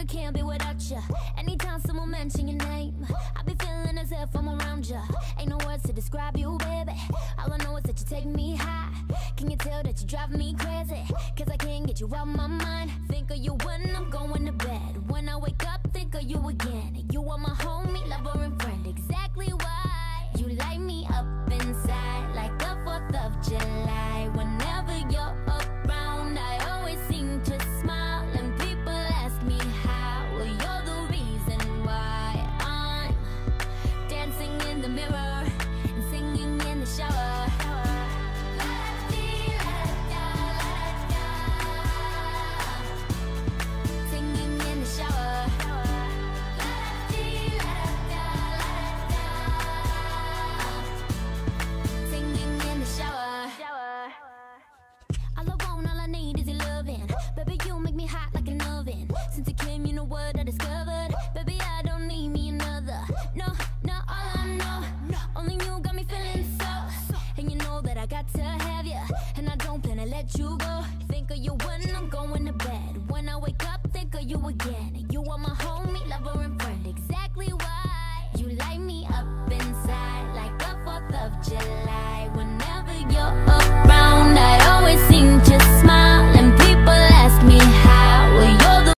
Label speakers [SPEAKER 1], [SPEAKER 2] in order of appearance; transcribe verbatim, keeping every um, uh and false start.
[SPEAKER 1] can't be without you. Anytime someone mention your name, I be feeling as if I'm around you. Ain't no words to describe you, baby. All I know is that you take me high. Can you tell that you drive me crazy? Cause I can't get you out my mind. Think of you when I'm going to bed. When I wake up, think of you again. You are my homie, lover and friend. Exactly why you light me up inside like the fourth of July. Whenever you're around, I always seem to smile. And people ask me how. Well, you're the reason why I'm dancing in the mirror and singing in the shower. Singing in the shower. Singing in the shower. All I want, all I need is your loving. Baby, you make me hot like an oven. Since you came, you know what I discovered. Baby, I don't need me another. No, no, all I know, only you got me feeling so. And you know that I got to have you, and I don't plan to let you go.